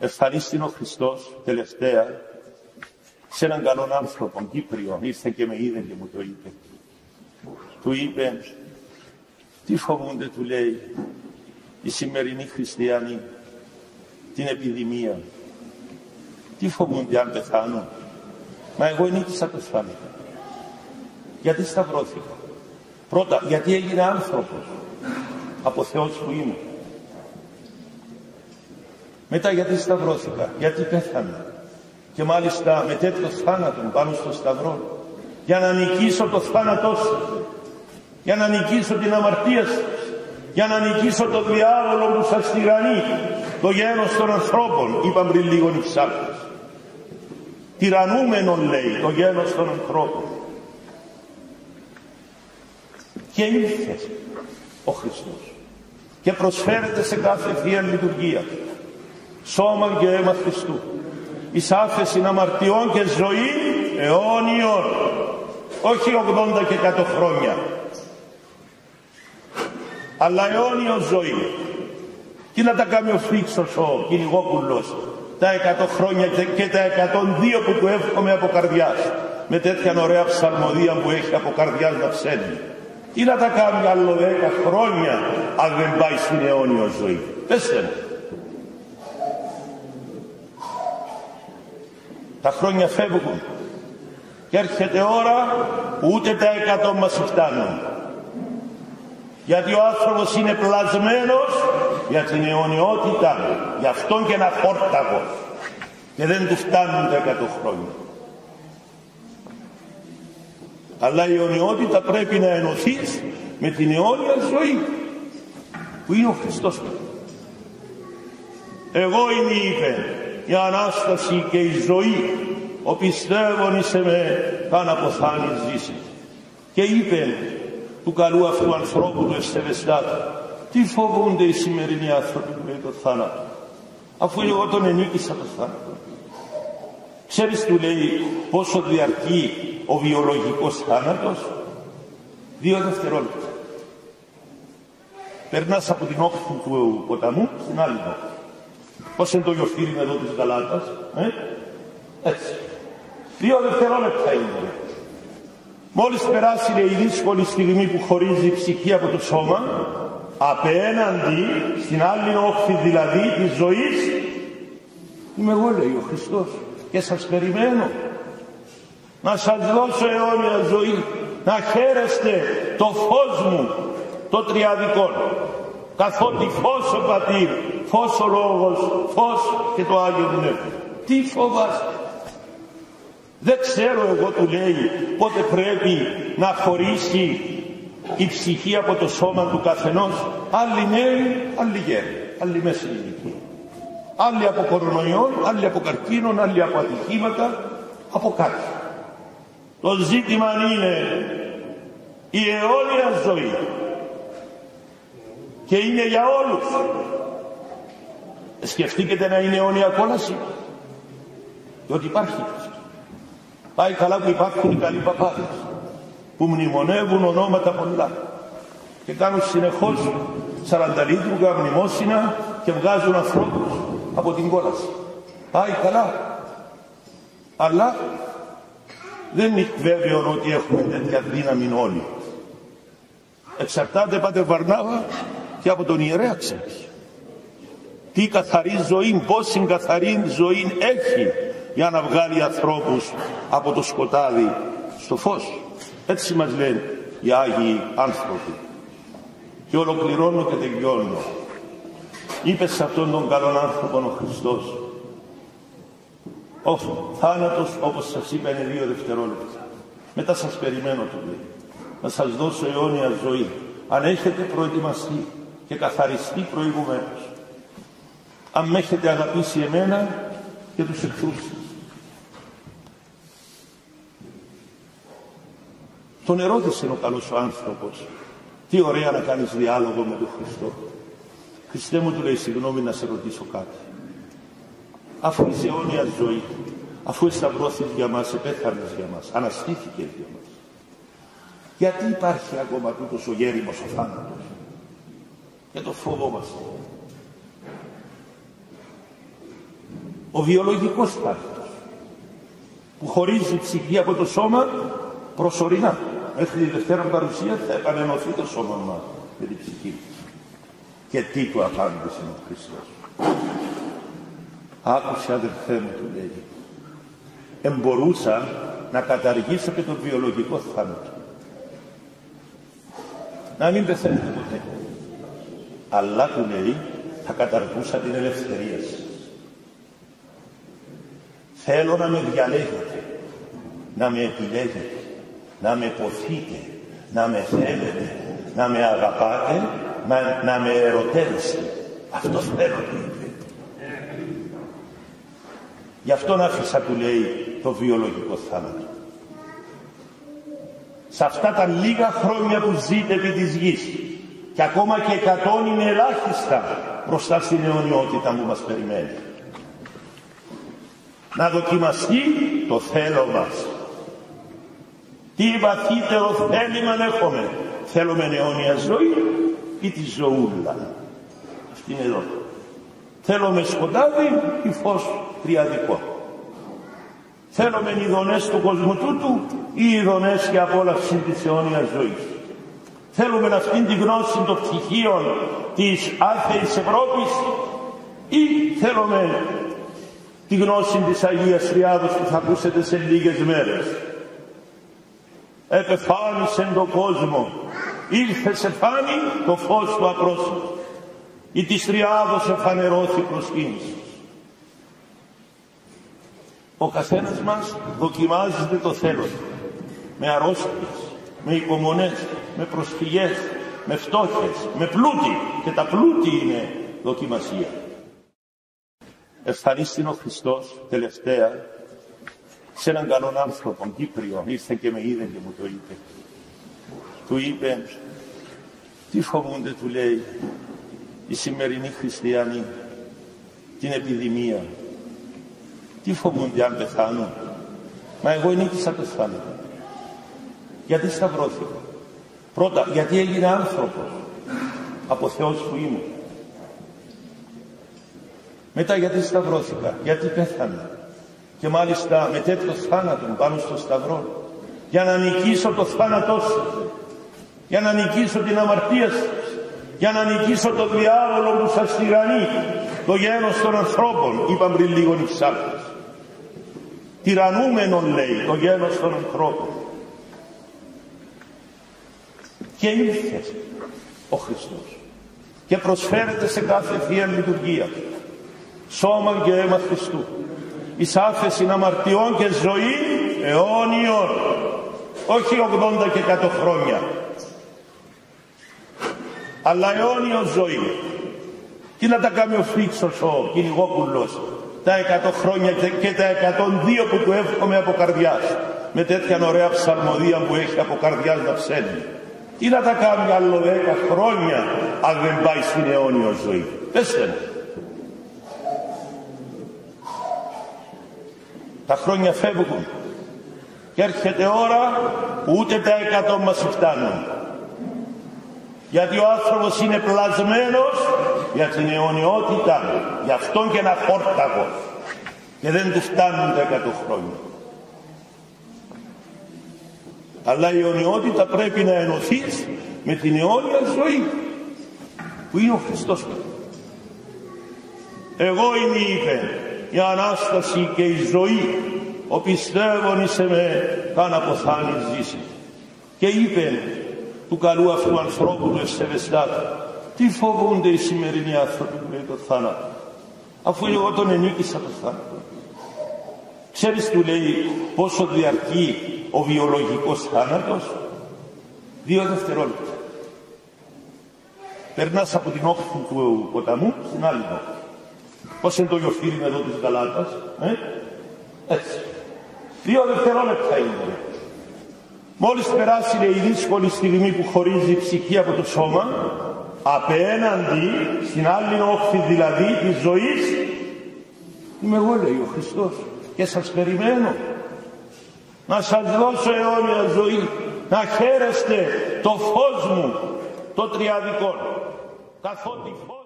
Εμφανίστηκε ο Χριστός τελευταία σε έναν καλόν άνθρωπο, Κύπριο, ήρθε και με είδε και μου το είπε. Του είπε, τι φοβούνται, του λέει, οι σημερινοί χριστιανοί, την επιδημία. Τι φοβούνται αν πεθάνουν? Μα εγώ ενίκησα το θάνατο. Γιατί σταυρώθηκα? Πρώτα, γιατί έγινα άνθρωπος, από Θεός που είμαι. Μετά, γιατί σταυρώθηκα, γιατί πέθανα. Και μάλιστα με τέτοιο θάνατο πάνω στο σταυρό, για να νικήσω το θάνατό σας, για να νικήσω την αμαρτία σας, για να νικήσω το διάβολο που σας τυραννεί, το γένος των ανθρώπων, είπαν πριν λίγο οι ψάλτες. Τυραννούμενον, λέει, το γένος των ανθρώπων. Και ήρθε ο Χριστός και προσφέρεται σε κάθε Θεία Λειτουργία σώμα και αίμα Χριστού, εις άφεσιν αμαρτιών και ζωή αιώνιον, όχι 80 και 100 χρόνια, αλλά αιώνιο ζωή. Τι να τα κάνει ο Φίξος, ο κυνηγόπουλος, τα 100 χρόνια και τα 102 που του εύχομαι από καρδιάς, με τέτοια ωραία ψαλμοδία που έχει από καρδιάς να ψέλνει. Τι να τα κάνει άλλο 10 χρόνια αν δεν πάει στην αιώνιο ζωή? Πέστε μου. Τα χρόνια φεύγουν και έρχεται ώρα που ούτε τα 100 μας φτάνουν. Γιατί ο άνθρωπος είναι πλασμένος για την αιωνιότητα, γι' αυτόν και ένα φόρταγος, και δεν του φτάνουν τα 100 χρόνια. Αλλά η αιωνιότητα πρέπει να ενωθείς με την αιώνια ζωή που είναι ο Χριστός. Εγώ είμαι, είπε, η Ανάσταση και η ζωή, ο πιστεύων εις εμέ καν αποθάνει ζήσει. Και είπε του καλού αυτού ανθρώπου του Εστεβεστάτου, τι φοβούνται οι σημερινοί άνθρωποι με το θάνατο, αφού εγώ τον ενίκησα το θάνατο? Ξέρεις, του λέει, πόσο διαρκεί ο βιολογικός θάνατος? 2 δευτερόλεπτα. Περνάς από την όχθη του ποταμού στην άλλη όχθη. Πώς είναι το γιοφύρι εδώ της Γαλάτας, έτσι. 2 δευτερόλεπτα είναι. Μόλις περάσει, λέει, η δύσκολη στιγμή που χωρίζει η ψυχή από το σώμα, απέναντι στην άλλη όχθη δηλαδή της ζωής, είμαι εγώ, λέει ο Χριστός, και σας περιμένω να σας δώσω αιώνια ζωή, να χαίρεστε το φως μου, το τριαδικό, καθότι φως ο Πατήρ, φως ο Λόγος, φως και το Άγιο Πνεύμα. Τι φοβάστε? Δεν ξέρω εγώ, του λέει, πότε πρέπει να χωρίσει η ψυχή από το σώμα του καθενός. Άλλοι νέοι, άλλοι γέροι, άλλοι μέση ηλικία. Άλλοι από κορονοϊόν, άλλοι από καρκίνον, άλλοι από ατυχήματα, από κάτι. Το ζήτημα είναι η αιώνια ζωή. Και είναι για όλους. Σκεφτείτε να είναι αιώνια κόλαση? Διότι υπάρχει. Πάει καλά που υπάρχουν οι καλοί παπάδες που μνημονεύουν ονόματα πολλά και κάνουν συνεχώς 40 λίτρουγα μνημόσυνα και βγάζουν ανθρώπους από την κόλαση. Πάει καλά. Αλλά δεν είναι βέβαιο ότι έχουμε τέτοια δύναμη όλοι. Εξαρτάται, Πάτερ Βαρνάβα, και από τον ιερέα ξέρεις. Τι καθαρή ζωή, πόση καθαρή ζωή έχει για να βγάλει ανθρώπους από το σκοτάδι στο φως. Έτσι μας λένε οι Άγιοι άνθρωποι. Και ολοκληρώνω και τελειώνω. Είπε σε αυτόν τον καλόν άνθρωπο ο Χριστός, ο θάνατος, όπως σας είπα, είναι 2 δευτερόλεπτα. Μετά σας περιμένω, του λέει, να σας δώσω αιώνια ζωή, αν έχετε προετοιμαστεί και καθαριστεί προηγουμένως, αν με έχετε αγαπήσει εμένα και τους εχθρούς σας. Τον ερώτησε ο καλός ο άνθρωπος, τι ωραία να κάνεις διάλογο με τον Χριστό. Χριστέ μου, του λέει, συγγνώμη να σε ρωτήσω κάτι. Αφού είσαι αιώνια ζωή, αφού εσταυρώθηκες για μας, επέθανες για μας, αναστήθηκες για μας, γιατί υπάρχει ακόμα τούτος ο γέριμος ο θάνατος? Και το φοβόμαστε. Ο βιολογικός θάνατος, που χωρίζει ψυχή από το σώμα προσωρινά. Μέχρι τη Δευτέρα παρουσία θα επανενωθεί το σώμα μας με την ψυχή. Και τι του απάντησε ο Χριστός? Άκουσε, αδερφέ μου, του λέει, εμπορούσα να καταργήσω και τον βιολογικό θάνατο. Να μην πεθαίνετε ποτέ. Αλλά, του λέει, θα καταργούσα την ελευθερία σας. Θέλω να με διαλέγετε, να με επιλέγετε, να με ποθείτε, να με θέλετε, να με αγαπάτε, να με ερωτεύεστε. Αυτό θέλω, του είπε. Γι' αυτόν άφησα, του λέει, το βιολογικό θάνατο. Σε αυτά τα λίγα χρόνια που ζείτε επί της γης, και ακόμα και 100 είναι ελάχιστα μπροστά στην αιωνιότητα που μας περιμένει, να δοκιμαστεί το θέλω μας. Τι βαθύτερο θέλημα έχουμε? Θέλουμε αιώνια ζωή ή τη ζωούλα? Αυτή είναι εδώ. Θέλουμε σκοτάδι ή φως τριαδικό? Θέλουμε ειδονές του κόσμου τούτου ή ειδονές και απόλαυση της αιώνιας ζωής? Θέλουμε αυτήν τη γνώση των πτυχίων της άθεης Ευρώπης ή θέλουμε τη γνώση της Αγίας Τριάδος που θα ακούσετε σε λίγες μέρες? Επεφάνισε τον κόσμο, ήρθε σε φάνη το φως του απρόσιτου, η της Τριάδος εφανερώθη προσκύνηση. Ο καθένας μας δοκιμάζεται το θέλω του, με αρρώστιες, με υπομονές, με προσφυγές, με φτώχειες, με πλούτη, και τα πλούτη είναι δοκιμασία. Ευχαρίστην ο Χριστός τελευταία σε έναν καλόν άνθρωπο, Κύπριο, ήρθε και με είδε και μου το είπε. Του είπε, τι φοβούνται, του λέει, οι σημερινοί χριστιανοί, την επιδημία? Τι φοβούνται αν πεθάνουν? Μα εγώ νίκησα το θάνατο. Γιατί σταυρώθηκα? Πρώτα, γιατί έγινε άνθρωπος από Θεός που είμαι. Μετά, γιατί σταυρώθηκα? Γιατί πέθανα. Και μάλιστα με τέτοιο θάνατο πάνω στο σταυρό, για να νικήσω το θάνατό σας, για να νικήσω την αμαρτία σας, για να νικήσω το διάβολο που σας τυραννεί, το γένος των ανθρώπων. Είπαν πριν λίγο οι ψάλτες. Τυραννούμενον, λέει, το γένος των ανθρώπων. Και ήρθε ο Χριστός και προσφέρεται σε κάθε Θεία Λειτουργία σώμα και αίμα Χριστού, εις άφεσιν αμαρτιών και ζωή αιώνιων, όχι 80 και 100 χρόνια, αλλά αιώνιον ζωή. Τι να τα κάνει ο Φίξος, ο κυνηγόπουλος, τα 100 χρόνια και τα 102 που του εύχομαι από καρδιάς, με τέτοια ωραία ψαλμοδία που έχει από καρδιάς να ψέλνει? Τι να τα κάνει άλλο 10 χρόνια αν δεν πάει στην αιώνιο ζωή? Πέστε μου. Τα χρόνια φεύγουν και έρχεται ώρα που ούτε τα 100 μας φτάνουν. Γιατί ο άνθρωπος είναι πλασμένος για την αιωνιότητα, γι' αυτόν και ένα χόρταγο, και δεν του φτάνουν τα 100 χρόνια. Αλλά η αιωνιότητα πρέπει να ενωθείς με την αιώνια ζωή που είναι ο Χριστός. Εγώ είμαι, είπε, η Ανάσταση και η ζωή, ο πιστεύων εις εμέ καν αποθάνει ζήσει. Και είπε του καλού αυτού ανθρώπου του Ευσεβεστάτου, τι φοβούνται οι σημερινοί άνθρωποι που λέει το θάνατο, αφού εγώ τον ενίκησα το θάνατο? Ξέρεις, του λέει, πόσο διαρκεί ο βιολογικός θάνατος? 2 δευτερόλεπτα. Περνάς από την όχθη του ποταμού στην άλλη όχθη. Πώς είναι το γιοφύρι εδώ της Γαλάτας, έτσι. 2 δευτερόλεπτα είναι. Μόλις περάσει, λέει, η δύσκολη στιγμή που χωρίζει η ψυχή από το σώμα, απέναντι στην άλλη όχθη δηλαδή της ζωής, είμαι εγώ, λέει ο Χριστός, και σας περιμένω να σας δώσω αιώνια ζωή, να χαίρεστε το φως μου το τριαδικό, καθότι φως